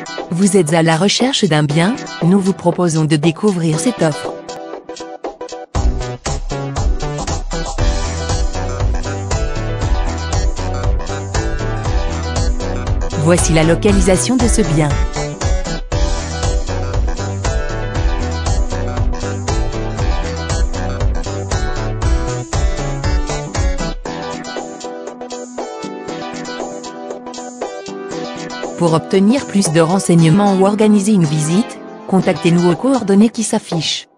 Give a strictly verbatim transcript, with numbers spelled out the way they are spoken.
Vous êtes à la recherche d'un bien? Nous vous proposons de découvrir cette offre. Voici la localisation de ce bien. Pour obtenir plus de renseignements ou organiser une visite, contactez-nous aux coordonnées qui s'affichent.